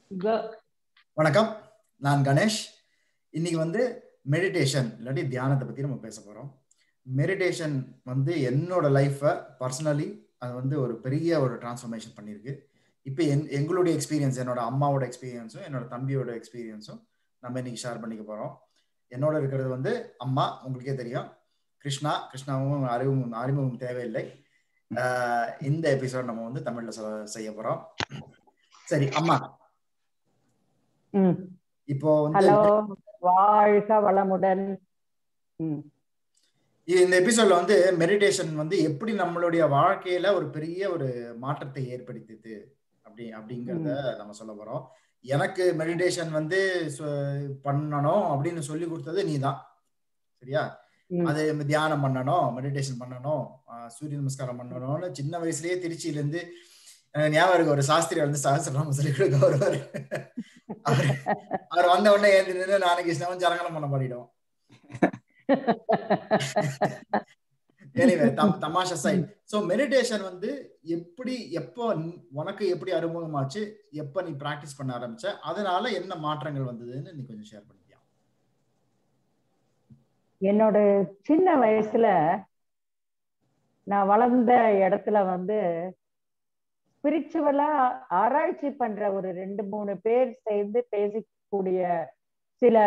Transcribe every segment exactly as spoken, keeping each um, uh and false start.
வணக்கம், நான் கணேஷ். இன்னைக்கு வந்து மெடிடேஷன் இல்லாட்டி தியானத்தை பத்தி நம்ம பேச போறோம். மெடிடேஷன் வந்து என்னோட லைஃப்பை பர்சனலி அது வந்து ஒரு பெரிய ஒரு டிரான்ஸ்ஃபர்மேஷன் பண்ணியிருக்கு. இப்போ என் எங்களுடைய எக்ஸ்பீரியன்ஸ், என்னோட அம்மாவோட எக்ஸ்பீரியன்ஸும் என்னோட தம்பியோட எக்ஸ்பீரியன்ஸும் நம்ம இன்னைக்கு ஷேர் பண்ணிக்க போறோம். என்னோட இருக்கிறது வந்து அம்மா, உங்களுக்கே தெரியும். கிருஷ்ணா கிருஷ்ணாவும் அறிமுகம் அறிமுகம் தேவையில்லை. இந்த எபிசோட் நம்ம வந்து தமிழ்ல செய்ய போறோம். சரி அம்மா, இப்போ வந்து வாழ்க வளமுடன். இந்த எபிசோட்ல வந்து மெடிடேஷன் வந்து எப்படி நம்மளுடைய வாழ்க்கையில ஒரு பெரிய ஒரு மாற்றத்தை ஏற்படுத்திது அப்படி அப்படிங்கறத நம்ம சொல்ல போறோம். எனக்கு மெடிடேஷன் வந்து பண்ணணும் அப்படின்னு சொல்லி கொடுத்தது நீதான், சரியா? அது தியானம் பண்ணணும், மெடிடேஷன் பண்ணணும், சூரிய நமஸ்காரம் பண்ணணும்னு சின்ன வயசுலயே திருச்சியில இருந்து ஞாபகம் இருக்கு. ஒரு சாஸ்திரி வந்து சஹஸ்ரநாமம் சொல்லி கொடுக்க வருவாரு. அவர் அவர் வந்த உடனே ஏந்தி நின்று நாளைக்கு கிருஷ்ணவன் ஜனகணம் பண்ண பாடிடும். தமாஷா சைட். சோ மெடிடேஷன் வந்து எப்படி, எப்போ உனக்கு எப்படி அறிமுகமாச்சு, எப்ப நீ பிராக்டிஸ் பண்ண ஆரம்பிச்ச, அதனால என்ன மாற்றங்கள் வந்ததுன்னு நீ கொஞ்சம் ஷேர் பண்ணியா? என்னோட சின்ன வயசுல நான் வளர்ந்த இடத்துல வந்து ஸ்பிரிச்சுவலா ஆராய்ச்சி பண்ற ஒரு ரெண்டு மூணு பேர் சேர்ந்து பேசக்கூடிய சில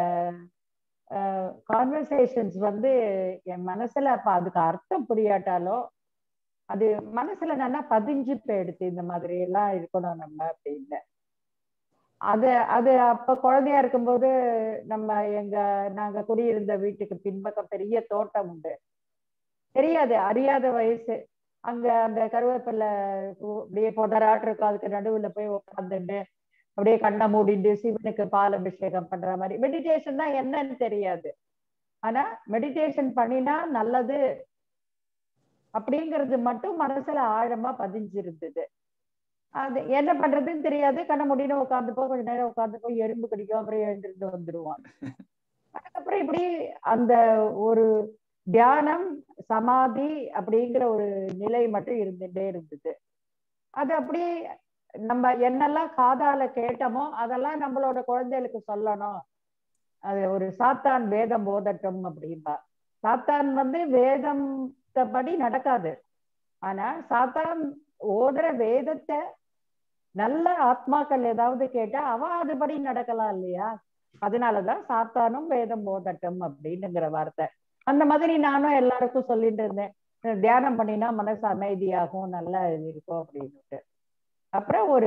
கான்வர்சேஷன்ஸ் வந்து என் மனசுல அப்ப அதுக்கு அர்த்தம் புரியாட்டாலோ அது மனசுல நல்லா பதிஞ்சு போயிடுத்து. இந்த மாதிரி எல்லாம் இருக்கணும் நம்ம அப்படின்னு. அது அது அப்ப குழந்தையா இருக்கும்போது நம்ம எங்க நாங்க குடியிருந்த வீட்டுக்கு பின்பக்கம் பெரிய தோட்டம் உண்டு. தெரியாது, அறியாத வயசு. அங்க அந்த கருவேப்பிலை அப்படியே பொதராட்டு இருக்கும், அதுக்கு நடுவுல போய் உட்காந்துட்டு அப்படியே கண்ணை மூடிட்டு சிவனுக்கு பால் அபிஷேகம் பண்ற மாதிரி. மெடிடேஷன் தான் என்னன்னு தெரியாது, ஆனா மெடிடேஷன் பண்ணினா நல்லது அப்படிங்கிறது மட்டும் மனசுல ஆழமா பதிஞ்சிருந்தது. அது என்ன பண்றதுன்னு தெரியாது. கண்ணை மூடினு உட்காந்துப்போ, கொஞ்ச நேரம் உட்காந்துப்போ, எறும்பு கடிக்கும், அப்புறம் எழுந்திருந்து வந்துடுவான். அதுக்கப்புறம் இப்படி அந்த ஒரு தியானம் சமாதி அப்படிங்கிற ஒரு நிலை மட்டும் இருந்துட்டே இருந்தது. அது அப்படி நம்ம என்னெல்லாம் காதால கேட்டோமோ அதெல்லாம் நம்மளோட குழந்தைகளுக்கு சொல்லணும். அது ஒரு சாத்தான் வேதம் போதட்டும் அப்படின்பா. சாத்தான் வந்து வேதம் படி நடக்காது, ஆனா சாத்தான் ஓதுற வேதத்தை நல்ல ஆத்மாக்கள் ஏதாவது கேட்டா அவன் அதுபடி நடக்கலாம் இல்லையா? அதனாலதான் சாத்தானும் வேதம் போதட்டும் அப்படின்னுங்கிற வார்த்தை. அந்த மாதிரி நானும் எல்லாருக்கும் சொல்லிட்டு இருந்தேன், தியானம் பண்ணினா மனசு அமைதியாகும், நல்லா இருக்கும் அப்படின்ட்டு. அப்புறம் ஒரு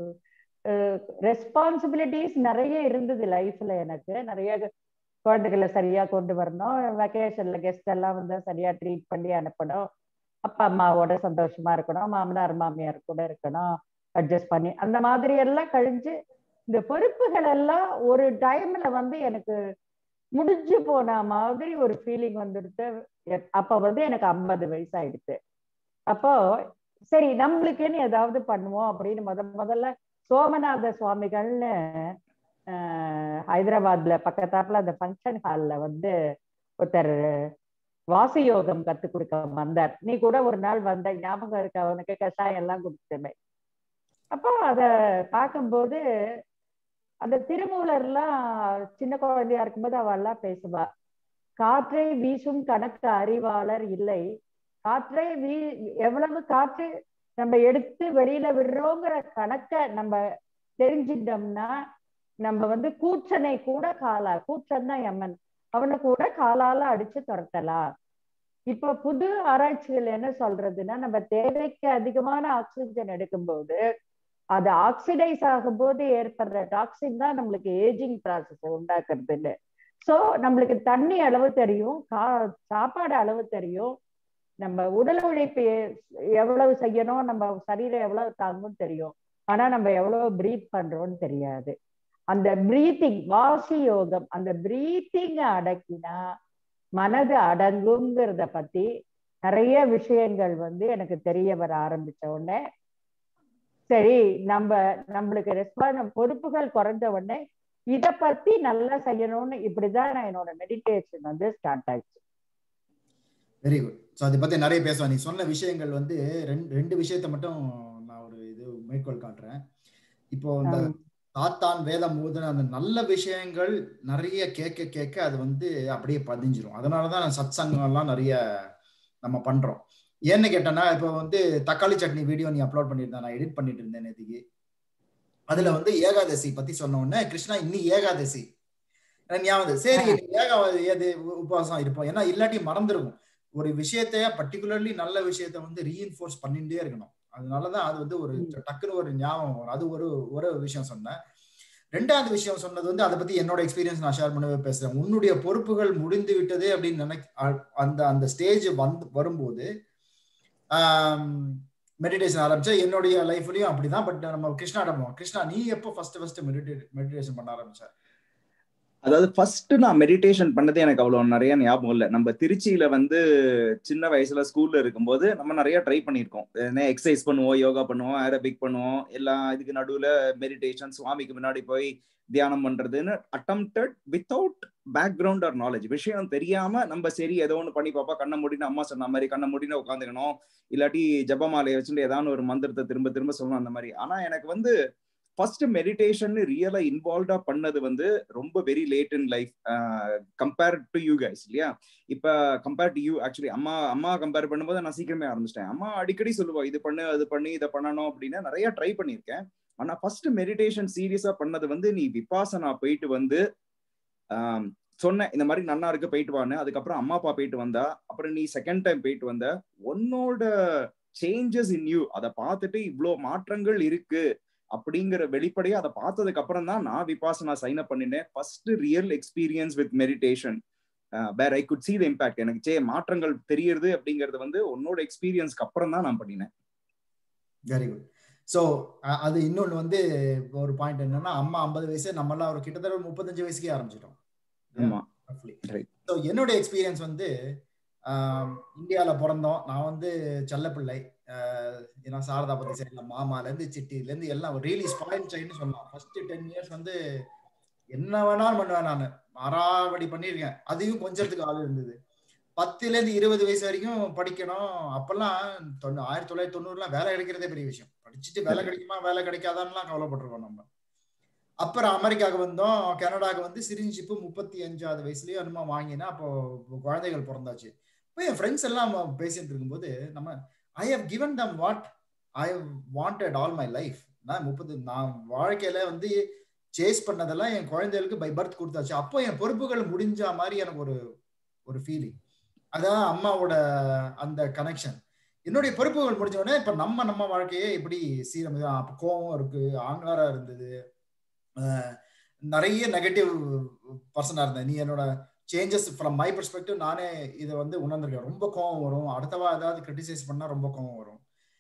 ரெஸ்பான்சிபிலிட்டிஸ் நிறைய இருந்தது லைஃப்ல. எனக்கு நிறைய குழந்தைகளை சரியா கொண்டு வரணும், வெக்கேஷன்ல கெஸ்ட் எல்லாம் வந்து சரியா ட்ரீட் பண்ணி அனுப்பணும், அப்பா அம்மாவோட சந்தோஷமா இருக்கணும், மாமனார் மாமியார் கூட இருக்கணும், அட்ஜஸ்ட் பண்ணி அந்த மாதிரி எல்லாம் கழிஞ்சு இந்த பொறுப்புகள் எல்லாம் ஒரு டைம்ல வந்து எனக்கு முடிஞ்சு போன மாதிரி ஒரு ஃபீலிங் வந்துடுது. அப்ப வந்து எனக்கு ஐம்பது வயசு ஆயிடுச்சு. அப்போ சரி நம்மளுக்குன்னு ஏதாவது பண்ணுவோம் அப்படின்னு முத முதல்ல சோமநாத சுவாமிகள்னு ஆஹ் ஹைதராபாத்ல பக்கத்தாப்புல அந்த ஃபங்க்ஷன் ஹால்ல வந்து ஒருத்தர் வாசயோகம் கத்து கொடுக்க வந்தார். நீ கூட ஒரு நாள் வந்த ஞாபகம் இருக்க? அவனுக்கு கஷாயம் எல்லாம் கொடுத்துமே. அப்போ அத பார்க்கும்போது அந்த திருமூலர்லாம் சின்ன குழந்தையா இருக்கும்போது அவெல்லாம் பேசுவா, காற்றை வீசும் கணக்கு அறிவாளர் இல்லை, காற்றை வீ எவ்வளவு காற்று நம்ம எடுத்து வெளியில விடுறோங்கிற கணக்க நம்ம தெரிஞ்சிட்டோம்னா நம்ம வந்து கூற்றனை கூட காலா, கூற்றன் தான் எம்மன், அவனை கூட காலால அடிச்சு துரத்தலாம். இப்ப புது ஆராய்ச்சிகள் என்ன சொல்றதுன்னா, நம்ம தேவைக்கு அதிகமான ஆக்சிஜன் எடுக்கும்போது அது ஆக்சிடைஸ் ஆகும்போது ஏற்படுற டாக்ஸின் தான் நம்மளுக்கு ஏஜிங் ப்ராசஸ் உண்டாக்குறது இல்லை. ஸோ நம்மளுக்கு தண்ணி அளவு தெரியும், கா சாப்பாடு அளவு தெரியும், நம்ம உடல் உழைப்பு எவ்வளவு செய்யணும், நம்ம சரீரம் எவ்வளவு தாங்கும் தெரியும், ஆனா நம்ம எவ்வளவு பிரீத் பண்றோம்னு தெரியாது. அந்த பிரீத்திங், வாசி யோகம், அந்த பிரீத்திங்க அடக்கினா மனது அடங்குங்கிறத பத்தி நிறைய விஷயங்கள் வந்து எனக்கு தெரிய வர ஆரம்பிச்ச உடனே சரி நம்ம நம்மளுக்கு ரெஸ்பான்ஸ் பொறுப்புகள் குறைஞ்ச உடனே இத பத்தி நல்லா செய்யணும்னு இப்படிதான் நான் என்னோட மெடிடேஷன் வந்து ஸ்டார்ட் ஆயிடுச்சு. Very good. ஸோ அதை பத்தி நிறைய பேசுவேன். நீ சொன்ன விஷயங்கள் வந்து ரெண்டு ரெண்டு விஷயத்த மட்டும் நான் ஒரு இது மேற்கோள் காட்டுறேன். இப்போ இந்த தாத்தான் வேதம் ஊதுன அந்த நல்ல விஷயங்கள் நிறைய கேட்க கேட்க அது வந்து அப்படியே பதிஞ்சிரும். அதனாலதான் சத் சங்கம் எல்லாம் நிறைய நம்ம பண்றோம். ஏன்னு கேட்டேன்னா, இப்போ வந்து தக்காளி சட்னி வீடியோ நீ அப்லோட் பண்ணியிருந்தேன், நான் எடிட் பண்ணிட்டு இருந்தேன் நேற்றுக்கு. அதுல வந்து ஏகாதசி பத்தி சொன்ன உடனே கிருஷ்ணா இன்னி ஏகாதசி ஞாபகம், சரி ஏகாதசி ஏது உபவாசம் இருப்போம், ஏன்னா இல்லாட்டி மறந்துருக்கும். ஒரு விஷயத்தைய பர்டிகுலர்லி நல்ல விஷயத்த வந்து ரீஇன்ஃபோர்ஸ் பண்ணிட்டே இருக்கணும். அதனாலதான் அது வந்து ஒரு டக்குன்னு ஒரு ஞாபகம் வரும். அது ஒரு ஒரு விஷயம் சொன்னேன். ரெண்டாவது விஷயம் சொன்னது வந்து அதை பத்தி என்னோட எக்ஸ்பீரியன்ஸ் நான் ஷேர் பண்ணவே பேசுறேன். உன்னுடைய பொறுப்புகள் முடிந்து விட்டது அப்படின்னு நினைக்க அந்த அந்த ஸ்டேஜ் வந்து வரும்போது மெடிடேஷன் ஆரம்பிச்சா. என்னுடைய லைஃப்லயும் அப்படிதான். பட் நம்ம கிருஷ்ணாடம் கிருஷ்ணா நீ எப்போ ஃபர்ஸ்ட் ஃபர்ஸ்ட் மெடிடே மெடிடேஷன் பண்ண ஆரம்பிச்ச? அதாவது ஃபர்ஸ்ட் நான் மெடிடேஷன் பண்ணதே எனக்கு அவ்வளவு நிறைய ஞாபகம் இல்லை. நம்ம திருச்சியில வந்து சின்ன வயசுல ஸ்கூல்ல இருக்கும்போது நம்ம நிறைய ட்ரை பண்ணியிருக்கோம். எக்ஸசைஸ் பண்ணுவோம், யோகா பண்ணுவோம், ஏரோபிக் பண்ணுவோம், எல்லாம் இதுக்கு நடுவுல மெடிடேஷன், சுவாமிக்கு முன்னாடி போய் தியானம் பண்றதுன்னு attempted without background or knowledge. விஷயம் தெரியாம நம்ம சரி ஏதோ ஒன்று பண்ணி பாப்பா, கண்ணை மூடினு அம்மா சொன்ன மாதிரி கண்ணை மூடினு உட்காந்துக்கணும், இல்லாட்டி ஜபமாலையை வச்சுட்டு ஏதாவது ஒரு மந்திரத்தை திரும்ப திரும்ப சொல்லணும் அந்த மாதிரி. ஆனா எனக்கு வந்து ஃபர்ஸ்ட் மெடிடேஷன் ரியலா இன்வால்வ்டா பண்ணது வந்து ரொம்ப very late in life compare to you guys, இல்லையா? இப்ப கம்பேர் டு யூ ஆக்சுவலி அம்மா அம்மா கம்பேர் பண்ணும்போது நான் சீக்கிரமே ஆரம்பிச்சிட்டேன். அம்மா அடிக்கடி சொல்லுவா இது பண்ணு அது பண்ணி இதை பண்ணணும் அப்படின்னு நிறைய ட்ரை பண்ணியிருக்கேன். ஆனா ஃபர்ஸ்ட் மெடிடேஷன் சீரியஸா பண்ணது வந்து நீ விபாசனா போயிட்டு வந்து ஆஹ் சொன்னேன் இந்த மாதிரி நன்னா இருக்கு போயிட்டு வான்னு. அதுக்கப்புறம் அம்மா அப்பா போயிட்டு வந்தா, அப்புறம் நீ செகண்ட் டைம் போயிட்டு வந்த, உன்னோட சேஞ்சஸ் இன் யூ அதை பார்த்துட்டு இவ்வளோ மாற்றங்கள் இருக்கு அப்படிங்கிற வெளிப்படையா அதை பார்த்ததுக்கு அப்புறம் தான் நான் விபாசனா சைன் அப் பண்ணினேன். First real experience with meditation where I could see the impact. எனக்கு சே மாற்றங்கள் தெரியுது அப்படிங்கிறது வந்து உன்னோட எக்ஸ்பீரியன்ஸ்க்கு அப்புறம் தான் நான் பண்ணினேன். Very good. ஸோ அது இன்னொன்று வந்து ஒரு பாயிண்ட் என்னன்னா, அம்மா ஐம்பது வயசு, நம்மளாம் ஒரு கிட்டத்தட்ட ஒரு முப்பத்தஞ்சு வயசுக்கே ஆரம்பிச்சிட்டோம். ஸோ என்னோட எக்ஸ்பீரியன்ஸ் வந்து இந்தியாவில் பிறந்தோம். நான் வந்து செல்லப்பிள்ளை. ஏன்னா சாரதா பத்தி சரி, மாமாலேருந்து சிட்டிலேருந்து எல்லாம் ரியலி ஸ்பாயில் சைல்டுன்னு சொல்லலாம். ஃபர்ஸ்ட் டென் இயர்ஸ் வந்து என்ன வேணாலும் பண்ணுவேன். நான் அறாவடி பண்ணியிருக்கேன். அதையும் கொஞ்சத்துக்கு ஆள் இருந்தது. பத்துல இருந்து இருபது வயசு வரைக்கும் படிக்கணும். அப்பெல்லாம் ஆயிரத்தி தொள்ளாயிரத்தி தொண்ணூறுலாம் வேலை கிடைக்கிறதே பெரிய விஷயம். படிச்சுட்டு வேலை கிடைக்குமா வேலை கிடைக்காதான்லாம் கவலைப்பட்டிருக்கோம் நம்ம. அப்புறம் அமெரிக்காவுக்கு வந்தோம், கனடாவுக்கு வந்து சிட்டிசன்ஷிப்பு முப்பத்தி அஞ்சாவது வயசுலயே அனுமா வாங்கினா. அப்போ குழந்தைகள் பிறந்தாச்சு. இப்போ என் ஃப்ரெண்ட்ஸ் எல்லாம் பேசிட்டு இருக்கும்போது நம்ம I have given them what I have wanted all my life. நான் முப்பது நான் வாழ்க்கையில வந்து சேஸ் பண்ணதெல்லாம் என் குழந்தைகளுக்கு பை பர்த் கொடுத்தாச்சு. அப்போ என் பொறுப்புகள் முடிஞ்ச மாதிரி எனக்கு ஒரு ஒரு ஃபீலிங். அதான் அம்மாவோட அந்த கனெக்ஷன். என்னுடைய பொறுப்புகள் முடிஞ்ச உடனே இப்ப நம்ம நம்ம வாழ்க்கையே இப்படி சீரமை. அப்ப கோவம் இருக்கு, ஆங்காரா இருந்தது, நிறைய நெகட்டிவ் பர்சனா இருந்தேன். நீ என்னோட சேஞ்சஸ் ஃப்ரம் மை பெர்ஸ்பெக்டிவ் நானே இதை வந்து உணர்ந்திருக்கேன். ரொம்ப கோவம் வரும், அடுத்தவா ஏதாவது கிரிட்டிசைஸ் பண்ணா ரொம்ப கோவம் வரும்.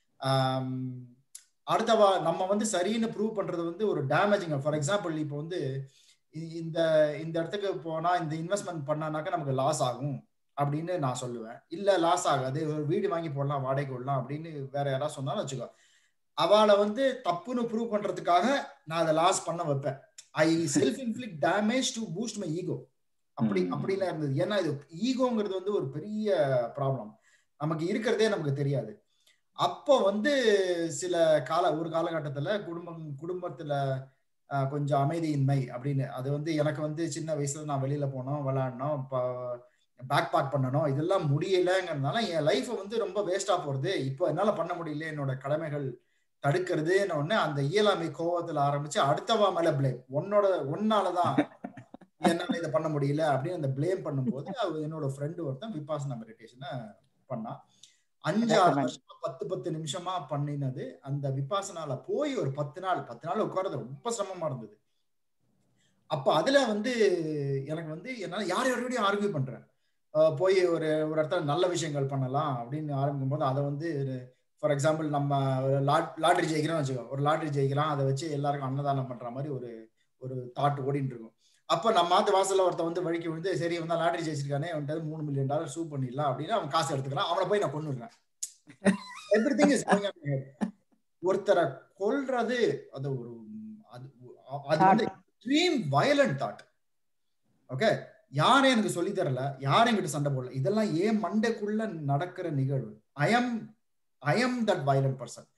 அடுத்தவா நம்ம வந்து சரின்னு ப்ரூவ் பண்றது வந்து ஒரு டேமேஜிங். ஃபார் எக்ஸாம்பிள் இப்போ வந்து இந்த இந்த இடத்துக்கு போனா இந்த இன்வெஸ்ட்மெண்ட் பண்ணானாக்கா நமக்கு லாஸ் ஆகும் அப்படின்னு நான் சொல்லுவேன். இல்ல லாஸ் ஆகாது, ஒரு வீடு வாங்கி போடலாம், வாடகைக்கு விடலாம் அப்படின்னு வேற யாராவது சொன்னாலும் வச்சுக்கோ, அவளை வந்து தப்புன்னு ப்ரூவ் பண்றதுக்காக நான் அதை லாஸ் பண்ண வைப்பேன். I self inflict damage to boost my ego. அப்படி அப்படிலாம் இருந்தது. ஏன்னா இது ஈகோங்கிறது வந்து ஒரு பெரிய ப்ராப்ளம், நமக்கு இருக்கிறதே நமக்கு தெரியாது. அப்போ வந்து சில கால ஒரு காலகட்டத்துல குடும்பம் குடும்பத்துல கொஞ்சம் அமைதியின்மை அப்படின்னு, அது வந்து எனக்கு வந்து சின்ன வயசுல நான் வெளியில போனோம், விளையாடணும், பேக் பேக் பண்ணணும், இதெல்லாம் முடியலங்கிறதுனால என் லைஃப் வந்து ரொம்ப வேஸ்டா போறது. இப்போ என்னால பண்ண முடியல, என்னோட கடமைகள் தடுக்கிறதுன்னு ஒண்ணு அந்த இயலாமை கோவத்துல ஆரம்பிச்சு அடுத்தவா மேல பிளேம், உன்னோட ஒன்னாலதான் என்னால இதை பண்ண முடியல அப்படின்னு அந்த பிளேம் பண்ணும்போது என்னோட ஃப்ரெண்டு ஒருத்தன் விபாசனா மெடிடேஷனை பண்ணா. அஞ்சாறு வருஷம் பத்து பத்து நிமிஷமா பண்ணினது. அந்த விபாசனால போய் ஒரு பத்து நாள் பத்து நாள் உட்கார்றது ரொம்ப சிரமமா இருந்தது. அப்ப அதுல வந்து எனக்கு வந்து என்னால யார் யாரோடையும் ஆர்கியூ பண்றேன். போய் ஒரு ஒரு இடத்துல நல்ல விஷயங்கள் பண்ணலாம் அப்படின்னு ஆரம்பிக்கும் போது அதை வந்து ஃபார் எக்ஸாம்பிள் நம்ம லாட்ரி ஜெயிக்கிறோம் வச்சுக்கோ, ஒரு லாட்ரி ஜெயிக்கிறான், அதை வச்சு எல்லாருக்கும் அன்னதானம் பண்ற மாதிரி ஒரு ஒரு தாட் ஓடிட்டு இருக்கும். அப்ப நம்ம மாத்து வாசல்ல ஒருத்த வந்து வழிக்கு விழுந்து சரி வந்தா லாட்ரி ஜெயிச்சிருக்கானே, அவன்கிட்ட மூணு மில்லியன் டாலர் சூ பண்ணிடலாம் அப்படின்னு அவன் காசு எடுத்துக்கிறான், அவனை போய் நான் கொன்னுடுறேன். Everything is going on head. ஒருத்தரை கொல்றது அது ஒரு அது அது வந்து எக்ஸ்ட்ரீம் வயலண்ட் தாட். ஓகே, யாரும் எனக்கு சொல்லி தரல, யாரும் என்கிட்ட சண்டை போடல, இதெல்லாம் ஏன் மண்டைக்குள்ள நடக்கிற நிகழ்வு. I am I am that violent person.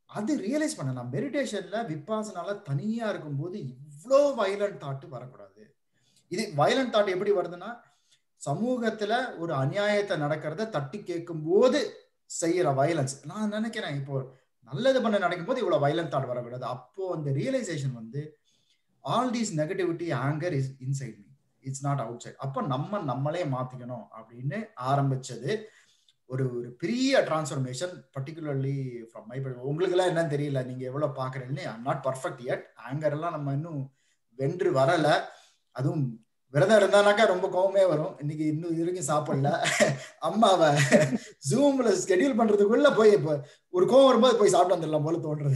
அது ரியலைஸ் பண்ணலாம். மெடிடேஷன்ல விபாசனால தனியா இருக்கும்போது இவ்வளோ வயலண்ட் தாட் வரக்கூடாது. இது வயலண்ட் தாட் எப்படி வருதுன்னா, சமூகத்துல ஒரு அநியாயத்தை நடக்கிறத தட்டி கேட்கும் போது செய்யற வயலன்ஸ். நான் நினைக்கிறேன் இப்போ நல்லது பண்ண நடக்கும் போது இவ்வளவு வயலண்ட் தாட் வரக்கூடாது. அப்போ அந்த ரியலைசேஷன் வந்து all these negativity anger is inside me, it's not outside. அப்போ நம்ம நம்மளே மாத்திக்கணும் அப்படின்னு ஆரம்பிச்சது ஒரு ஒரு பெரிய டிரான்ஸ்ஃபர்மேஷன், பர்டிகுலர்லி ஃப்ரம் மை. உங்களுக்கு எல்லாம் என்னன்னு தெரியல, நீங்க எவ்வளவு பாக்குறீங்கன்னு. I am not perfect yet. Anger எல்லாம் நம்ம இன்னும் வென்று வரல. அதுவும் விரதம் இருந்தானாக்கா ரொம்ப கோவமே வரும். இன்னைக்கு இன்னும் இருக்கு சாப்பிடல. அம்மாவை ஜூம்ல ஸ்கெடியூல் பண்றதுக்குள்ள போய் இப்ப ஒரு கோவம் வரும்போது போய் சாப்பிட்டு வந்துடலாம் போல தோன்றது.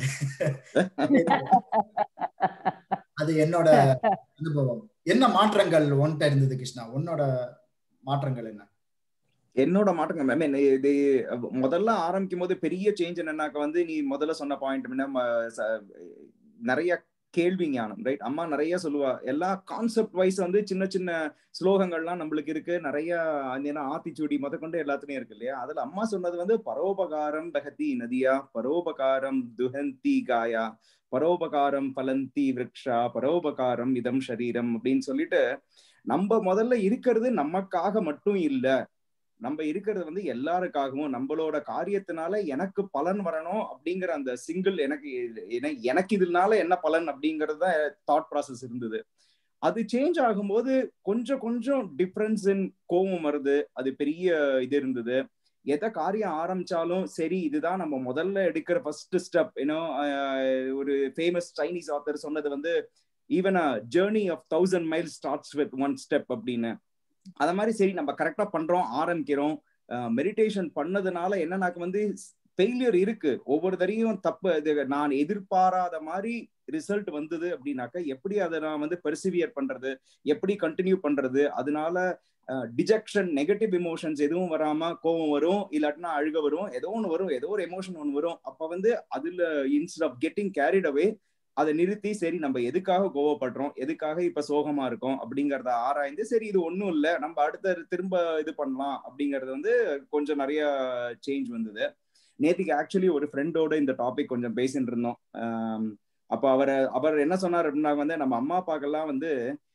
அது என்னோட அனுபவம். என்ன மாற்றங்கள் ஒன்ட்ட இருந்தது கிருஷ்ணா? உன்னோட மாற்றங்கள் என்ன? என்னோட மாற்றங்கள் மேம், இது முதல்ல ஆரம்பிக்கும் போது பெரிய சேஞ்ச் என்னன்னாக்க வந்து நீ முதல்ல சொன்ன பாயிண்ட் நிறைய கேள்வி ஞானம், ரைட்? அம்மா நிறைய சொல்லுவா, எல்லா கான்செப்ட் வைஸ் வந்து சின்ன சின்ன ஸ்லோகங்கள்லாம் நம்மளுக்கு இருக்கு, நிறைய ஆத்திச்சூடி முத கொண்டு எல்லாத்துலயும் இருக்கு இல்லையா? அதுல அம்மா சொன்னது வந்து பரோபகாரம் பகதி நதியா, பரோபகாரம் துஹந்தி காயா, பரோபகாரம் பலந்தி விரக்ஷா, பரோபகாரம் இதம் ஷரீரம் அப்படின்னு சொல்லிட்டு, நம்ம முதல்ல இருக்கிறது நமக்காக மட்டும் இல்ல, நம்ம இருக்கிறது வந்து எல்லாருக்காகவும், நம்மளோட காரியத்தினால எனக்கு பலன் வரணும் அப்படிங்கிற அந்த சிங்கிள் எனக்கு எனக்கு இதனால என்ன பலன் அப்படிங்கறத தாட் ப்ராசஸ் இருந்தது. அது சேஞ்ச் ஆகும்போது கொஞ்சம் கொஞ்சம் டிஃபரன்ஸ் இன் கோவம் வருது. அது பெரிய இது இருந்தது. எதை காரியம் ஆரம்பிச்சாலும் சரி, இதுதான் நம்ம முதல்ல எடுக்கிற ஃபர்ஸ்ட் ஸ்டெப். ஏன்னோ ஒரு ஃபேமஸ் சைனீஸ் ஆத்தர் சொன்னது வந்து, even a journey of thousand miles starts with one step அப்படின்னு. அத மாதிரி சரி நம்ம கரெக்டா பண்றோம், ஆரம்பிக்கிறோம். மெடிடேஷன் பண்ணதுனால என்னன்னாக்க வந்து ஃபெயிலியர் இருக்கு, ஒவ்வொரு தரையும் தப்பு, நான் எதிர்பாராத மாதிரி ரிசல்ட் வந்தது அப்படின்னாக்க எப்படி அதை நான் வந்து பெர்சிவியர் பண்றது, எப்படி கண்டினியூ பண்றது? அதனால டிஜெக்ஷன், நெகட்டிவ் எமோஷன்ஸ் எதுவும் வராம கோவம் வரும், இல்லாட்டினா அழுக வரும், ஏதோ ஒன்று வரும், ஏதோ ஒரு எமோஷன் ஒன்று வரும். அப்ப வந்து அதுல instead of getting carried away அதை நிறுத்தி சரி நம்ம எதுக்காக கோவப்படுறோம், எதுக்காக இப்ப சோகமா இருக்கோம் அப்படிங்கறத ஆராய்ந்து சரி இது ஒண்ணும் இல்லை, நம்ம அடுத்த திரும்ப இது பண்ணலாம் அப்படிங்கறது வந்து கொஞ்சம் நிறைய சேஞ்ச் வந்தது. நேத்திக்கு ஆக்சுவலி ஒரு ஃப்ரெண்டோட இந்த டாபிக் கொஞ்சம் பேசிட்டு இருந்தோம். அப்ப அவரை அவர் என்ன சொன்னார் அப்படின்னா வந்து, நம்ம அம்மா அப்பாக்கெல்லாம் வந்து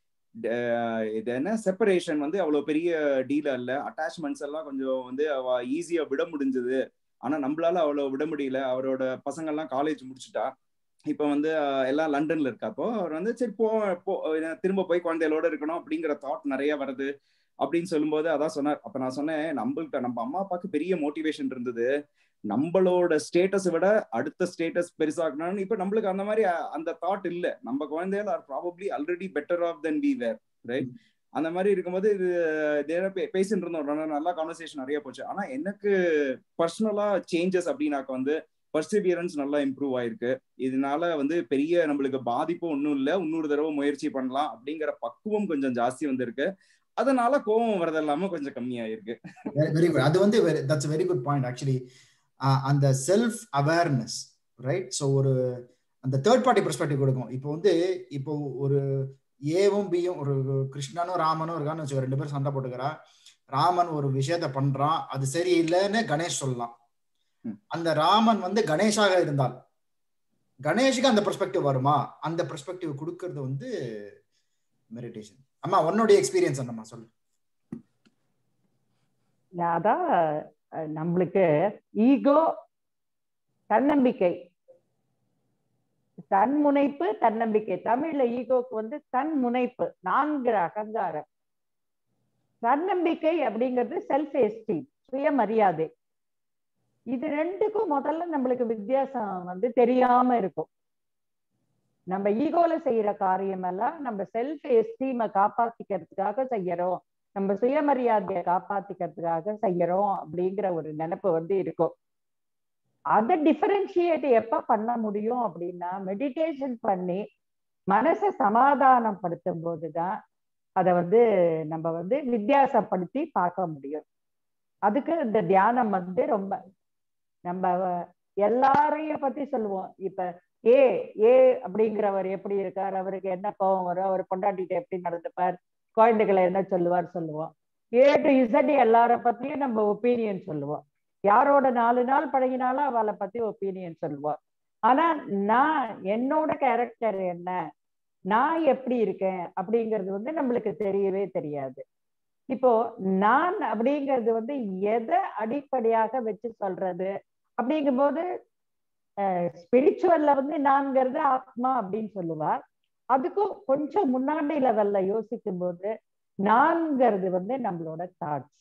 இது என்ன செப்பரேஷன் வந்து அவ்வளவு பெரிய டீல் இல்ல, அட்டாச்மெண்ட்ஸ் எல்லாம் கொஞ்சம் வந்து அவ ஈஸியா விட முடிஞ்சது, ஆனா நம்மளால அவ்வளவு விட முடியல. அவரோட பசங்க எல்லாம் காலேஜ் முடிச்சுட்டா, இப்ப வந்து எல்லாம் லண்டன்ல இருக்காப்போ அவர் வந்து சரி போ திரும்ப போய் குழந்தைகளோட இருக்கணும் அப்படிங்கிற தாட் நிறைய வருது அப்படின்னு சொல்லும்போது அதான் சொன்னார். அப்ப நான் சொன்னேன், நம்மள்கிட்ட நம்ம அம்மா அப்பாவுக்கு பெரிய மோட்டிவேஷன் இருந்தது, நம்மளோட ஸ்டேட்டஸை விட அடுத்த ஸ்டேட்டஸ் பெருசாக்கணும்னு. இப்ப நம்மளுக்கு அந்த மாதிரி அந்த தாட் இல்ல, நம்ம குழந்தைகள் are probably already better off then we were, right? அந்த மாதிரி இருக்கும்போது இது பேசிட்டு இருந்தோம், நல்லா கான்வர்சேஷன் நிறைய போச்சு. ஆனா எனக்கு பர்சனலா சேஞ்சஸ் அப்படின்னாக்க வந்து பர்சிவியரன்ஸ் நல்லா இம்ப்ரூவ் ஆயிருக்கு. இதனால வந்து பெரிய நம்மளுக்கு பாதிப்பு ஒன்றும் இல்லை, இன்னொரு தடவை முயற்சி பண்ணலாம் அப்படிங்கிற பக்குவம் கொஞ்சம் ஜாஸ்தி வந்திருக்கு. அதனால கோபம் வரதெல்லாம கொஞ்சம் கம்மியாயிருக்கு. Very good. அது வந்து that's very good point actually. அந்த செல்ஃப் அவேர்னஸ், ரைட்? ஸோ ஒரு அந்த தேர்ட் பார்ட்டி பெர்ஸ்பெக்டிவ் கொடுக்கும். இப்போ வந்து இப்போ ஒரு ஏவும் பியும், ஒரு கிருஷ்ணனும் ராமனும் இருக்கான்னு வச்சுக்கோ, ரெண்டு பேரும் சண்டை போட்டுக்கிறா. ராமன் ஒரு விஷயத்த பண்றான், அது சரியில்லைன்னு கணேஷ் சொல்லலாம். அந்த ராமன் வந்து கணேஷாக இருந்தால் கணேஷுக்கு அந்த பெர்ஸ்பெக்டிவ் வருமா? அந்த பெர்ஸ்பெக்டிவ் கொடுக்கறது வந்து மெடிடேஷன். அம்மா உன்னுடைய எக்ஸ்பீரியன்ஸ் என்னம்மா சொல்லு. அதான் நம்மளுக்கு ஈகோ, தன்னம்பிக்கை, தன்முனைப்பு, தன்னம்பிக்கை. தமிழ்ல ஈகோக்கு வந்து தன்முனைப்பு, நான்கிற அகங்காரம். தன்னம்பிக்கை அப்படிங்கிறது செல்ஃப் எஸ்டீம், சுயமரியாதை. இது ரெண்டுக்கும் முதல்ல நம்மளுக்கு வித்தியாசம் வந்து தெரியாம இருக்கும். நம்ம ஈகோல செய்யற காரியம் எல்லாம் நம்ம செல்ஃப் எஸ்டீமை காப்பாத்திக்கிறதுக்காக செய்யறோம், நம்ம சுயமரியாதையை காப்பாத்திக்கிறதுக்காக செய்யறோம் அப்படிங்கிற ஒரு நினைப்பு வந்து இருக்கும். அதை டிஃபரன்ஷியேட் எப்ப பண்ண முடியும் அப்படின்னா, மெடிடேஷன் பண்ணி மனசை சமாதானம் படுத்தும் போதுதான் அதை வந்து நம்ம வந்து வித்தியாசப்படுத்தி பார்க்க முடியும். அதுக்கு இந்த தியானம் வந்து ரொம்ப, நம்ம எல்லாரையும் பத்தி சொல்லுவோம். இப்ப ஏ ஏ அப்படிங்கிறவர் எப்படி இருக்கார், அவருக்கு என்ன கோபம் வரும், அவர் பொண்டாட்டிட்ட எப்படி நடந்துப்பார், குழந்தைகளை என்ன சொல்லுவார் சொல்லுவோம். ஏ டு இசட் எல்லார பத்தியும் நம்ம ஒப்பீனியன் சொல்லுவோம். யாரோட நாலு நாள் பழகினாலும் அவளை பத்தி ஒப்பீனியன் சொல்லுவோம். ஆனா நான் என்னோட கேரக்டர் என்ன, நான் எப்படி இருக்கேன் அப்படிங்கிறது வந்து நம்மளுக்கு தெரியவே தெரியாது. இப்போ நான் அப்படிங்கிறது வந்து எதை அடிப்படையாக வச்சு சொல்றது அப்படிங்கும்போது, ஸ்பிரிச்சுவல்ல வந்து நான்கிறது ஆத்மா அப்படின்னு சொல்லுவார். அதுக்கும் கொஞ்சம் முன்னாடி லெவல்ல யோசிக்கும் போது நான்கிறது வந்து நம்மளோட தாட்ஸ்.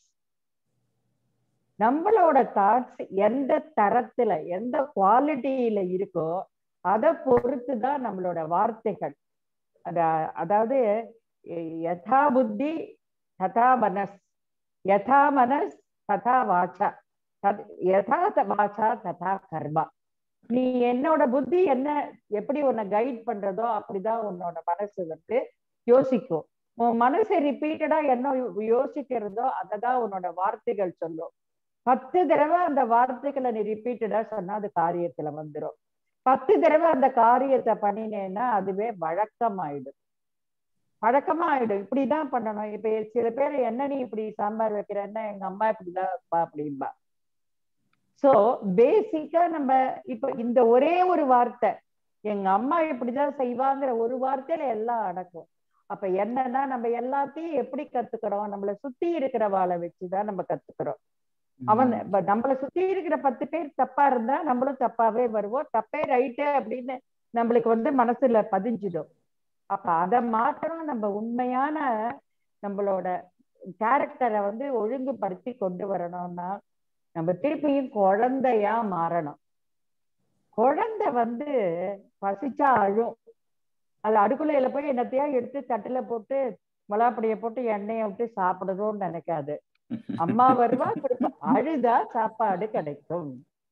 நம்மளோட தாட்ஸ் எந்த தரத்துல எந்த குவாலிட்டியில இருக்கோ அதை பொறுத்துதான் நம்மளோட வார்த்தைகள். அதாவது யதா புத்தி ததா மனஸ், யதா மனஸ் ததா வாச்சா, யதா வாச்சா ததா கர்மா. நீ என்னோட புத்தி என்ன எப்படி உன்னை கைட் பண்றதோ அப்படிதான் உன்னோட மனசு வந்து யோசிக்கும். உன் மனசை ரிப்பீட்டடா என்ன யோசிக்கிறதோ அததான் உன்னோட வார்த்தைகள் சொல்லும். பத்து தடவை அந்த வார்த்தைகளை நீ ரிப்பீட்டடா சொன்னா அது காரியத்துல வந்துடும். பத்து தடவை அந்த காரியத்தை பண்ணினேன்னா அதுவே வழக்கமாயிடும். வழக்கமாயிடும் இப்படிதான் பண்ணணும். இப்ப சில பேர் என்ன நீ இப்படி சாம்பார் வைக்கிறன்னா எங்க அம்மா இப்படிதான் வைப்பா அப்படின்பா. சோ பேசிக்கா நம்ம இப்ப இந்த ஒரே ஒரு வார்த்தை எங்க அம்மா இப்படிதான் செய்வாங்கிற ஒரு வார்த்தையில எல்லாம் அடக்கும். அப்ப என்னன்னா நம்ம எல்லாத்தையும் எப்படி கத்துக்கிறோம், நம்மளை சுத்தி இருக்கிற வாழை வச்சுதான் நம்ம கத்துக்கிறோம். அவன் நம்மளை சுத்தி இருக்கிற பத்து பேர் தப்பா இருந்தா நம்மளும் தப்பாவே வருவோம். தப்பே ரைட்டு அப்படின்னு நம்மளுக்கு வந்து மனசுல பதிஞ்சிடும். அப்ப அதை மாற்றணும். நம்ம உண்மையான நம்மளோட கேரக்டரை வந்து ஒழுங்குபடுத்தி கொண்டு வரணும்னா நம்ம திருப்பியும் குழந்தையா மாறணும். குழந்தை வந்து பசிச்சா அழும். அது அடுக்குள்ளையில போய் என்னத்தையா எடுத்து தட்டுல போட்டு மிளகாப்பொடியை போட்டு எண்ணெயை விட்டு சாப்பிடணும்னு நினைக்காது. அம்மா வருவா கொடுப்பா, அழுதா சாப்பாடு கிடைக்கும்.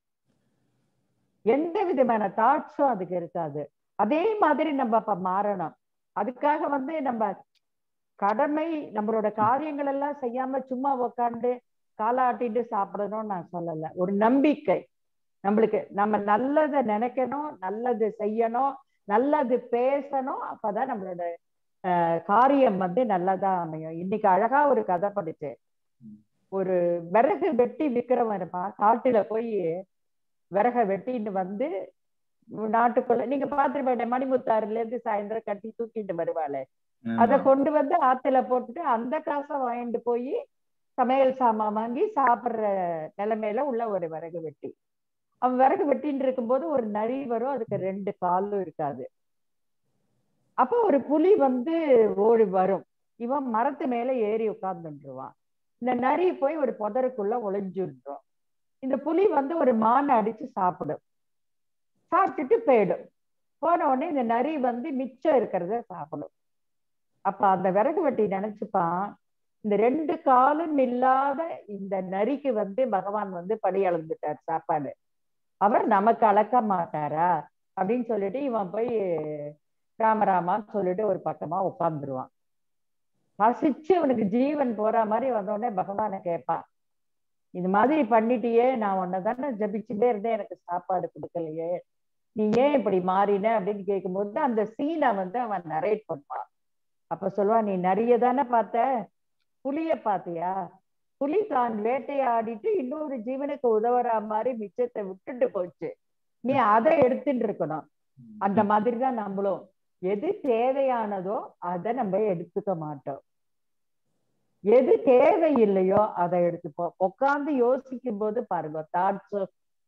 எந்த விதமான தாட்ஸும் அதுக்கு இருக்காது. அதே மாதிரி நம்ம அப்ப மாறணும். அதுக்காக வந்து நம்ம கடமை நம்மளோட காரியங்கள் எல்லாம் செய்யாம சும்மா உக்காந்து காலாட்டிட்டு சாப்பிடணும்னு நான் சொல்லல. ஒரு நம்பிக்கை நம்மளுக்கு, நம்ம நல்லதை நினைக்கணும், நல்லது செய்யணும், நல்லது பேசணும். அப்பதான் நம்மளோட அஹ் காரியம் வந்து நல்லதா அமையும். இன்னைக்கு அழகா ஒரு கதை படிச்சேன். ஒரு விறகு வெட்டி விற்கிறவன் இருப்பான். காட்டுல போய் விறக வெட்டின்னு வந்து நாட்டுக்குள்ள நீங்க பாத்துருப்பேன், மணிமுத்தாறுல இருந்து சாயந்தரம் கட்டி தூக்கிட்டு வருவாளே, அதை கொண்டு வந்து ஆத்துல போட்டுட்டு அந்த காசை வாங்கிட்டு போய் சமையல் சாமான் வாங்கி சாப்பிடுற நிலைமையில உள்ள ஒரு விறகு வெட்டி. அவன் விறகு வெட்டின்னு இருக்கும்போது ஒரு நரி வரும், அதுக்கு ரெண்டு காலும் இருக்காது. அப்போ ஒரு புலி வந்து ஓடி வரும். இவன் மரத்து மேல ஏறி உட்கார்ந்துருவான். இந்த நரி போய் ஒரு புதருக்குள்ள ஒளிஞ்சுடுறோம். இந்த புலி வந்து ஒரு மானை அடிச்சு சாப்பிடும். சாப்பிட்டுட்டு போயிடும். போன உடனே இந்த நரி வந்து மிச்சம் இருக்கிறத சாப்பிடும். அப்ப அந்த விறகு வெட்டி நினைச்சுப்பான், இந்த ரெண்டு காலும் இல்லாத இந்த நரிக்கு வந்து பகவான் வந்து படி அளந்துட்டார் சாப்பாடு, அவர் நமக்கு அளக்க மாட்டாரா அப்படின்னு சொல்லிட்டு இவன் போய் ராமராமான்னு சொல்லிட்டு ஒரு பக்கமா உட்கார்ந்துருவான். பசிச்சு அவனுக்கு ஜீவன் போற மாதிரி வந்தோடனே பகவானை கேட்பான், இது மாதிரி பண்ணிட்டியே, நான் உன்னதானே ஜபிச்சுட்டே இருந்தேன், எனக்கு சாப்பாடு கொடுக்கலையே, நீ ஏன் இப்படி மாறின அப்படின்னு கேட்கும்போது அந்த சீனை வந்து அவன் நரேட் பண்ணுவான். அப்ப சொல்லுவான், நீ நிறைய தானே பார்த்த, புலிய பாத்தியா? புலி தான் வேட்டையாடிட்டு இன்னொரு ஜீவனுக்கு உதவுற மாதிரி மிச்சத்தை விட்டுட்டு போச்சு, நீ அதை எடுத்துட்டு இருக்கணும். அந்த மாதிரிதான் நம்மளும் எது தேவையானதோ அதை நம்ம எடுத்துக்க மாட்டோம், எது தேவை இல்லையோ அதை எடுத்துப்போம். உட்காந்து யோசிக்கும் போது பாருங்க, தாட்ஸ்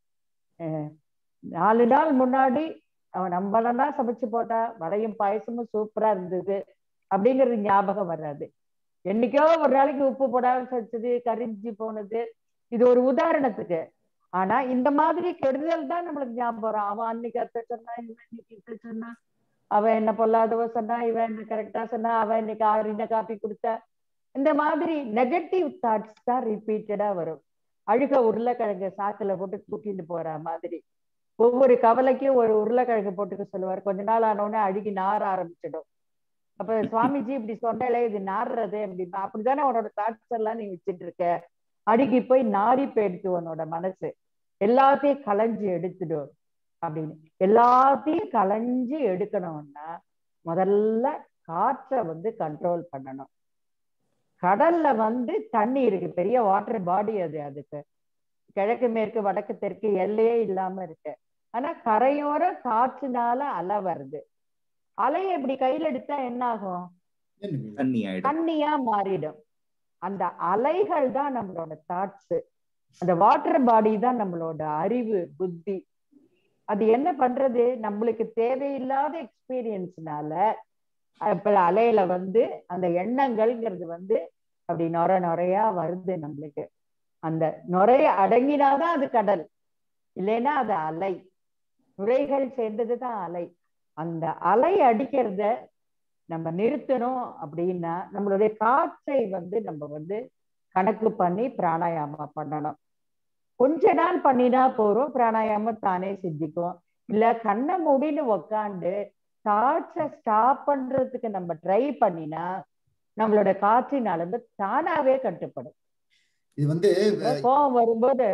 நாலு நாள் முன்னாடி அவன் நம்மளதான் சமைச்சு போட்டா வடையும் பாயசமும் சூப்பரா இருந்தது அப்படிங்கிறது ஞாபகம் வராது. என்னைக்கோ ஒரு நாளைக்கு உப்பு போடாம வச்சது, கரிஞ்சி போனது, இது ஒரு உதாரணத்துக்கு. ஆனா இந்த மாதிரி கெடுதல் தான் நம்மளுக்கு ஞாபகம் வரும். அவன் அன்னைக்கு அத்தை சொன்னா, இவன் இன்னைக்கு இத்த சொன்னா, அவன் என்ன பொல்லாதவ சொன்னா, இவன் என்ன கரெக்டா சொன்னா, அவன் இன்னைக்கு ஆறு காப்பி கொடுத்தா, இந்த மாதிரி நெகட்டிவ் தாட்ஸ் தான் ரிப்பீட்டடா வரும். அழுக உருளைக்கிழங்கு சாக்குல போட்டு தூக்கிட்டு போற மாதிரி ஒவ்வொரு கவலைக்கும் ஒரு உருளைக்கிழங்கு போட்டுக்க சொல்லுவார். கொஞ்ச நாள் ஆனோடனே அழுகி நார ஆரம்பிச்சிடும். அப்ப சுவாமிஜி இப்படி சொன்னாலே இது நாடுறது அப்படின்னா, அப்படித்தானே உன்னோட தாட்ஸ் எல்லாம் நீ வச்சுட்டு இருக்க, அழுகி போய் நாரி போயிடுச்சு உன்னோட மனசு, எல்லாத்தையும் களைஞ்சு எடுத்துடும் அப்படின்னு. எல்லாத்தையும் களைஞ்சு எடுக்கணும்னா முதல்ல காற்றை வந்து கண்ட்ரோல் பண்ணணும். கடல்ல வந்து தண்ணி இருக்கு, பெரிய வாட்டர் பாடி அது, அதுக்கு கிழக்கு மேற்கு வடக்கு தெற்கு எல்லையே இல்லாம இருக்கு. ஆனா கரையோர காற்றுனால அலை வருது. அலையை இப்படி கையில எடுத்தா என்ன ஆகும்? தண்ணி ஆயிடும், தண்ணியா மாறிடும். அந்த அலைகள் தான் நம்மளோட தாட்ஸ். அந்த வாட்டர் பாடி தான் நம்மளோட அறிவு, புத்தி. அது என்ன பண்றது, நம்மளுக்கு தேவையில்லாத எக்ஸ்பீரியன்ஸ்னால இப்ப அலையில வந்து அந்த எண்ணங்கள்ங்கிறது வந்து அப்படி நொர நொறையா வருது நம்மளுக்கு. அந்த நுரைய அடங்கினாதான் அது கடல், இல்லைன்னா அது அலை. நுரைகள் சேர்ந்ததுதான் அலை. அந்த அலை அடிக்கிறத நம்ம நிறுத்தணும் அப்படின்னா நம்மளுடைய காற்றை வந்து நம்ம வந்து கணக்கு பண்ணி பிராணாயாமா பண்ணணும். கொஞ்ச நாள் பண்ணினா போறோம், பிராணாயாமம் தானே செஞ்சுக்கும். இல்ல கண்ணை மூடின்னு உக்காண்டு காற்றை ஸ்டாப் பண்றதுக்கு நம்ம ட்ரை பண்ணினா நம்மளோட காற்றின் அளவு தானாவே கட்டுப்படும். இது வந்து கோவம் வரும்போது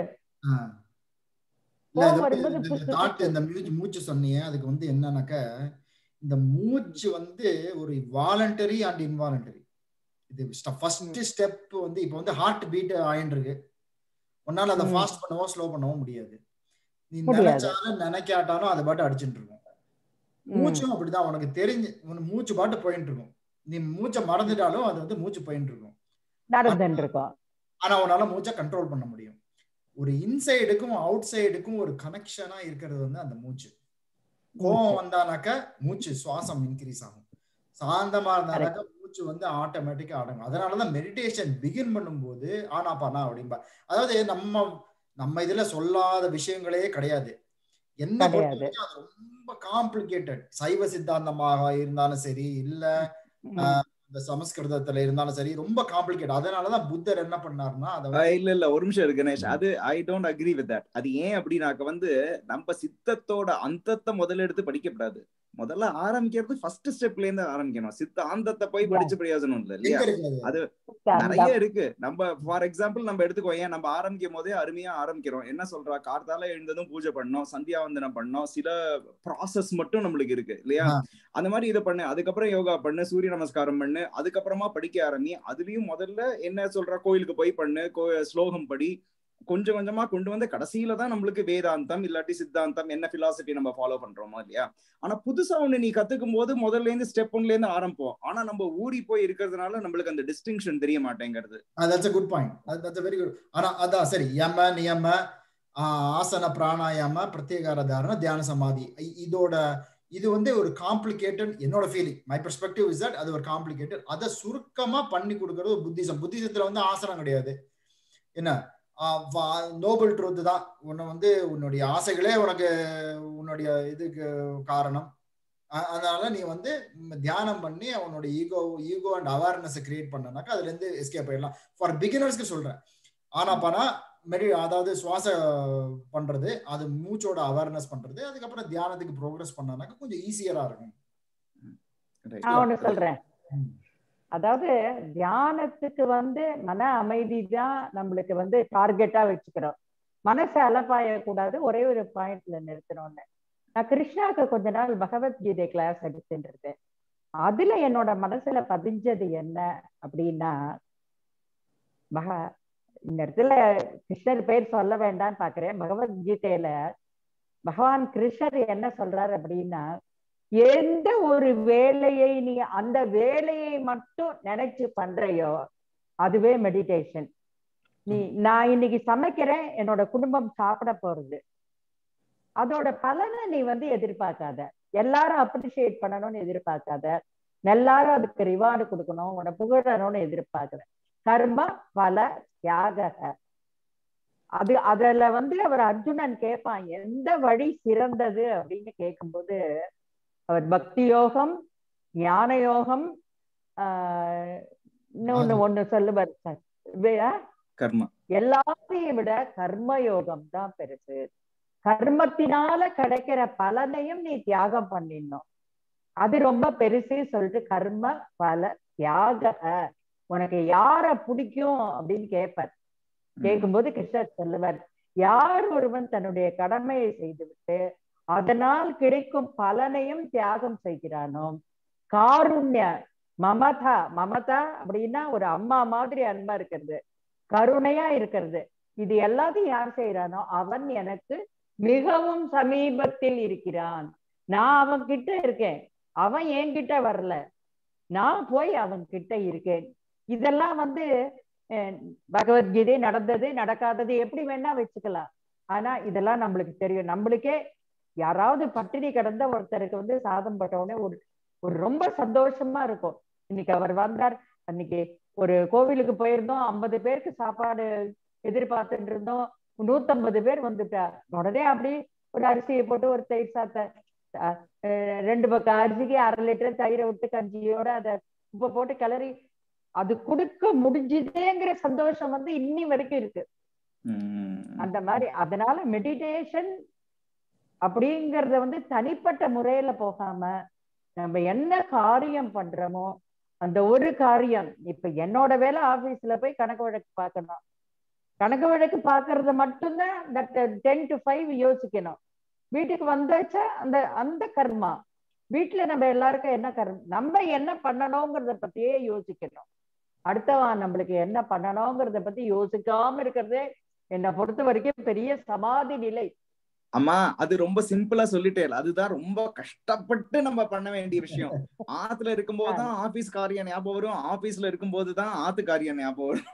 மூச்சு சொன்னீங்க, அதுக்கு வந்து என்னன்னாக்க இந்த மூச்சு வந்து ஒரு வாலண்டரி அண்ட் இன்வாலண்டரி. இது ஃபர்ஸ்ட் ஸ்டெப் வந்து இப்ப வந்து ஹார்ட் பீட் ஆயின்னு இருக்கு. உன்னால அதை ஃபாஸ்ட் பண்ணவோ ஸ்லோ பண்ணவோ முடியாது. நீ நினைச்சாலும் நினைக்காட்டாலும் அதை பாட்டு அடிச்சுட்டு இருக்கும். மூச்சும் அப்படிதான், உனக்கு தெரிஞ்சு மூச்சு பாட்டு போயிட்டு இருக்கும். நீ மூச்சை மறந்துட்டாலும் அது வந்து மூச்சு போயிட்டு இருக்கும். ஆனா உன்னால மூச்சை கண்ட்ரோல் பண்ண முடியும். ஒரு இன்சைடுக்கும் அவுட் சைடுக்கும் ஒரு கனெக்ஷனா இருக்கிறது வந்து அந்த மூச்சு. கோவம் வந்தானாக்க மூச்சு சுவாசம் இன்க்ரீஸ் ஆகும். சாந்தமா இருந்தானாக்க மூச்சு வந்து ஆட்டோமேட்டிக்கா அடங்கும். அதனாலதான் மெடிடேஷன் பிகின் பண்ணும்போது ஆனாபானா அப்படின்பா. அதாவது நம்ம நம்ம இதுல சொல்லாத விஷயங்களே கிடையாது. என்ன பொறுத்த வரைக்கும் அது ரொம்ப காம்ப்ளிகேட்டட். சைவ சித்தாந்தமாக இருந்தாலும் சரி, இல்ல இந்த சமஸ்கிருதத்துல இருந்தாலும் சரி, ரொம்ப காம்ப்ளிகேட். அதனாலதான் புத்தர் என்ன பண்ணாருன்னா, இல்ல இல்ல ஒரு நிமிஷம் இருக்கு கணேஷ், அது I don't agree with that. அது ஏன் அப்படின்னாக்க வந்து நம்ம சித்தத்தோட அந்தத்தை முதல்ல எடுத்து படிக்கப்படாது. முதல்ல ஆரம்பிக்கிறது ஃபர்ஸ்ட் ஸ்டெப்ல இருந்து ஆரம்பிக்கணும். சித்தாந்தத்தை போய் படிச்சு பிரயோஜனம் இல்லை இல்லையா? அது நிறைய இருக்கு. நம்ம ஃபார் எக்ஸாம்பிள் நம்ம எடுத்துக்கோ, ஏன் நம்ம ஆரம்பிக்கும் போதே அருமையா ஆரம்பிக்கிறோம். என்ன சொல்றா, கார்த்தால எழுந்ததும் பூஜை பண்ணணும், சந்தியாவந்தனம் பண்ணணும், சில ப்ராசஸ் மட்டும் நம்மளுக்கு இருக்கு இல்லையா? அந்த மாதிரி இதை பண்ணு, அதுக்கப்புறம் யோகா பண்ணு, சூரிய நமஸ்காரம் பண்ணு, அதுக்கப்புறமா படிக்க ஆரம்பி. அதுலயும் முதல்ல என்ன சொல்ற, கோயிலுக்கு போய் பண்ணு, ஸ்லோகம் படி, கொஞ்சம் கொஞ்சமா கொண்டு வந்து கடைசியில தான் நம்மளுக்கு வேதாந்தம் இல்லாட்டி சித்தாந்தம் என்ன பிலாசபி நம்ம ஃபாலோ பண்றோமோ இல்லையா? ஆனா புதுசா ஒண்ணு நீ கத்துக்கும் போது முதல்ல இருந்து ஸ்டெப் ஒன்ல இருந்து ஆரம்பிப்போம். ஆனா நம்ம ஊறி போய் இருக்கிறதுனால நம்மளுக்கு அந்த டிஸ்டிங்ஷன் தெரிய மாட்டேங்கிறது. that's a good point. That's a very good. ஆனா அதான் சரி, யம நியம ஆசன பிராணாயாம பிரத்யேகார தாரண தியான சமாதி, இதோட இது வந்து ஒரு காம்ப்ளிகேட்டட், என்னோட feeling, my perspective is that அது ஒரு காம்ப்ளிகேட்டட். அதை சுருக்கமா பண்ணி கொடுக்கறது புத்திசம். புத்திசத்துல வந்து ஆசனம் கிடையாது. என்ன நோபல் ட்ரூத் தான். உன்னை வந்து உன்னுடைய ஆசைகளே உனக்கு உன்னுடைய இதுக்கு காரணம். அதனால நீ வந்து தியானம் பண்ணி அவனோட ego ego and awareness create பண்ணனாக்கா அதுல இருந்து எஸ்கேப் ஆயிடலாம். ஃபார் பிகினர்ஸ்க்கு சொல்றேன். ஆனாபானா மெடி அதாவது சுவாச பண்றது, அது மூச்சோட அவேர்னஸ் பண்றது, அதுக்கப்புறம் தியானத்துக்கு ப்ரோக்ரஸ் பண்ணனாக்கா கொஞ்சம் ஈஸியரா இருக்கும். நான் ஒண்ணு சொல்றேன். அதாவது தியானத்துக்கு வந்து மன அமைதி தான் நம்மளுக்கு வந்து டார்கெட்டா வச்சுக்கிறோம். மனசை அலப்பாய கூடாது, ஒரே ஒரு பாயிண்ட்ல நிறுத்தணும்னு. நான் கிருஷ்ணாவுக்கு கொஞ்ச நாள் பகவத்கீதை கிளாஸ் எடுத்துட்டு இருக்கேன். அதுல என்னோட மனசுல பதிஞ்சது என்ன அப்படின்னா, மகா இந்த இடத்துல கிருஷ்ணர் பேர் சொல்ல வேண்டாம்னு பாக்குறேன். பகவத்கீதையில பகவான் கிருஷ்ணர் என்ன சொல்றாரு அப்படின்னா, எந்த ஒரு வேலையை நீ அந்த வேலையை மட்டும் நினைச்சு பண்றையோ அதுவே மெடிடேஷன். நீ நான் இன்னைக்கு சமைக்கிறேன், என்னோட குடும்பம் சாப்பிட போறது, அதோட பலனை நீ வந்து எதிர்பார்க்காத. எல்லாரும் அப்ரிஷியேட் பண்ணணும்னு எதிர்பார்க்காத. எல்லாரும் அதுக்கு ரிவார்டு கொடுக்கணும், உன்னை புகழணும்னு எதிர்பார்க்கிற. கர்ம பல தியாக. அது அதுல வந்து அவர் அர்ஜுனன் கேட்பான், எந்த வழி சிறந்தது அப்படின்னு கேட்கும்போது அவர் பக்தி யோகம், ஞான யோகம், ஆஹ் இன்னொன்னு ஒண்ணு சொல்லுவார் சார், கர்மா. எல்லாத்தையும் விட கர்ம யோகம் தான் பெருசு. கர்மத்தினால கிடைக்கிற பலனையும் நீ தியாகம் பண்ணிடணும், அது ரொம்ப பெருசு சொல்லிட்டு கர்ம பல தியாக. உனக்கு யார பிடிக்கும் அப்படின்னு கேட்பார். கேட்கும்போது கிருஷ்ணர் சொல்லுவார், யார் ஒருவன் தன்னுடைய கடமையை செய்துவிட்டு அதனால் கிடைக்கும் பலனையும் தியாகம் செய்கிறானோ, காருண்ய மமதா, மமதா அப்படின்னா ஒரு அம்மா மாதிரி அன்பா இருக்கிறது, கருணையா இருக்கிறது, இது எல்லாத்தையும் யார் செய்யறானோ அவன் எனக்கு மிகவும் சமீபத்தில் இருக்கிறான். நான் அவன் கிட்ட இருக்கேன், அவன் என்கிட்ட வரல, நான் போய் அவன் கிட்ட இருக்கேன். இதெல்லாம் வந்து பகவத்கீதை நடந்தது நடக்காதது எப்படி வேணா வச்சுக்கலாம். ஆனா இதெல்லாம் நம்மளுக்கு தெரியும். நம்மளுக்கே யாராவது பட்டினி கிடந்த ஒருத்தருக்கு வந்து சாதம் போட்ட உடனே ஒரு ஒரு ரொம்ப சந்தோஷமா இருக்கும். இன்னைக்கு அவர் வந்தார், அன்னைக்கு ஒரு கோவிலுக்கு போயிருந்தோம், ஐம்பது பேருக்கு சாப்பாடு எதிர்பார்த்துட்டு இருந்தோம், நூத்தம்பது பேர் வந்துட்டா. உடனே அப்படி ஒரு அரிசியை போட்டு ஒரு தயிர் சாத்த ரெண்டு பக்கம் அரிசிக்கு அரை லிட்டர் தயிரை விட்டு கஞ்சியோட அதை உப்பு போட்டு கிளறி அது கொடுக்க முடிஞ்சுதேங்கிற சந்தோஷம் வந்து இன்னி வரைக்கும் இருக்கு. அந்த மாதிரி அதனால மெடிடேஷன் அப்படிங்கறத வந்து தனிப்பட்ட முறையில போகாம நம்ம என்ன காரியம் பண்றோமோ அந்த ஒரு காரியம். இப்ப என்னோட வேலை ஆபீஸ்ல போய் கணக்கு வழக்கு பார்க்கணும், கணக்கு வழக்கு பாக்குறத மட்டும்தான் டென் டு ஃபைவ் யோசிக்கணும். வீட்டுக்கு வந்தாச்சா அந்த அந்த கர்மா. வீட்டுல நம்ம எல்லாருக்கும் என்ன கர்மம், நம்ம என்ன பண்ணணுங்கிறத பத்தியே யோசிக்கணும். அடுத்தவன் நம்மளுக்கு என்ன பண்ணணுங்கிறத பத்தி யோசிக்காம இருக்கிறதே என்னை பொறுத்த வரைக்கும் பெரிய சமாதி நிலை. அம்மா அது ரொம்ப சிம்பிளா சொல்லிட்டே, அதுதான் ரொம்ப கஷ்டப்பட்டு நம்ம பண்ண வேண்டிய விஷயம். ஆத்துல இருக்கும் போதுதான் ஆபீஸ் காரியம் ஞாபகம் வரும், ஆபீஸ்ல இருக்கும் போதுதான் ஆத்து காரியம் ஞாபகம் வரும்.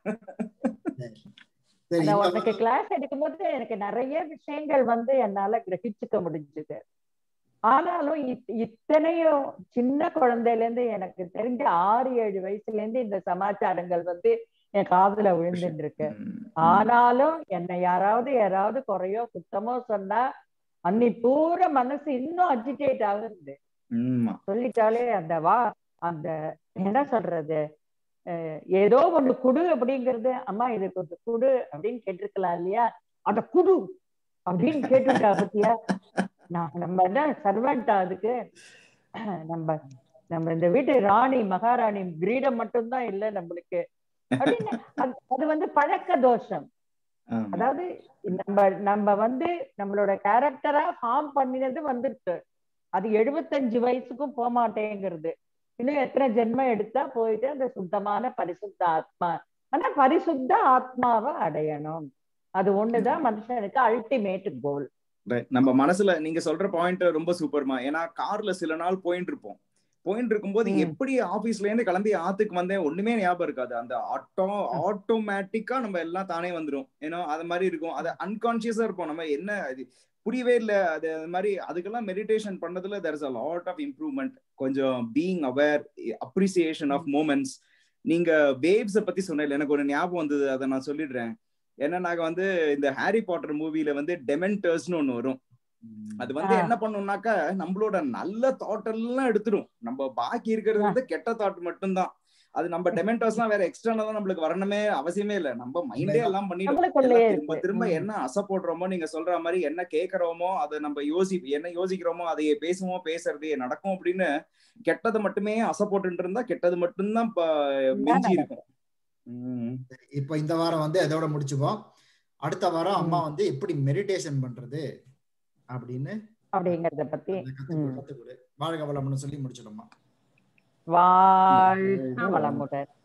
உனக்கு கிளாஸ் எடுக்கும் போது எனக்கு நிறைய விஷயங்கள் வந்து என்னால கிரகிச்சுக்க முடிஞ்சது. ஆனாலும் இத்தனையும் சின்ன குழந்தையில இருந்து எனக்கு தெரிஞ்ச ஆறு ஏழு வயசுல இருந்து இந்த சமாச்சாரங்கள் வந்து என் காதுல விழுந்துட்டு இருக்கு. ஆனாலும் என்னை யாராவது யாராவது குறையோ குத்தமோ சொன்னா அன்னி பூரா மனசு இன்னும் அஜிடேட் ஆகுது. சொல்லிட்டாலே அந்த வா அந்த என்ன சொல்றது, ஏதோ ஒண்ணு குடு அப்படிங்கிறது, அம்மா இது கொஞ்சம் குடு அப்படின்னு கேட்டிருக்கலாம் இல்லையா, அத குடு அப்படின்னு கேட்டுட்டா பத்தியா. நான் நம்ம என்ன சர்வெண்டா அதுக்கு? நம்ம நம்ம இந்த வீட்டு ராணி மகாராணி கிரீடம் மட்டும்தான் இல்லை நம்மளுக்கு அப்படின்னு. அது வந்து பழக்க தோஷம். அதாவது நம்ம நம்ம வந்து நம்மளோட கேரக்டரா ஃபார்ம் பண்ணினது வந்துருக்கு, அது எழுபத்தஞ்சு வயசுக்கும் போக மாட்டேங்கிறது. இன்னும் எத்தனை ஜென்மம் எடுத்தா போயிட்டு அந்த சுத்தமான பரிசுத்த ஆத்மா, ஆனா பரிசுத்த ஆத்மாவை அடையணும். அது ஒண்ணுதான் மனுஷனுக்கு அல்டிமேட் கோல். நம்ம மனசுல நீங்க சொல்ற பாயிண்ட் ரொம்ப சூப்பர்மா. ஏன்னா கார்ல சில நாள் போயிட்டு இருப்போம், போயிட்டு இருக்கும்போது எப்படி ஆபீஸ்ல இருந்து கிளம்பி ஆத்துக்கு வந்தேன் ஒண்ணுமே ஞாபகம் இருக்காது. அந்த ஆட்டோ ஆட்டோமேட்டிக்கா நம்ம எல்லாம் தானே வந்துடும். ஏன்னா அது மாதிரி இருக்கும், அது அன்கான்சியஸா இருப்போம். நம்ம என்ன அது புரியவே இல்லை. அது மாதிரி அதுக்கெல்லாம் மெடிடேஷன் பண்ணதுல there is a lot of improvement. கொஞ்சம் being aware, appreciation of moments. நீங்க வேவ்ஸ பத்தி சொன்னீங்க, எனக்கு ஒரு ஞாபகம் வந்தது, அதை நான் சொல்லிடுறேன். ஏன்னா நாங்க வந்து இந்த ஹாரி பாட்டர் மூவில வந்து டெமென்டர்ஸ்னு ஒண்ணு வரும். அது வந்து என்ன பண்ணும்னாக்கா நம்மளோட நல்ல தாட் எல்லாம் எடுத்துடும், நம்ம பாக்கி இருக்கிறது வந்து கெட்ட தாட் மட்டும்தான். அது நம்ம டெமென்டர்ஸ் எல்லாம் வேற எக்ஸ்டர்னலா நம்மளுக்கு வரணுமே அவசியமே இல்லை, நம்ம மைண்டே எல்லாம் பண்ணிடும். திரும்ப திரும்ப என்ன அசை போடுறோமோ, நீங்க சொல்ற மாதிரி என்ன கேட்கறோமோ அதை நம்ம யோசி என்ன யோசிக்கிறோமோ அதையே பேசுவோமோ, பேசுறதே நடக்கும் அப்படின்னு கெட்டது மட்டுமே அசை போட்டு இருந்தா கெட்டது மட்டும்தான் மிஞ்சி இருக்கும். இப்ப இந்த வாரம் வந்து அதோட முடிச்சுப்போம். அடுத்த வாரம் அம்மா வந்து எப்படி மெடிடேஷன் பண்றது அப்படின்னு அப்படிங்கறத பத்தி வாழ்க வளம்னு சொல்லி முடிச்சிடுமா. வாழ்க வளமுடன்.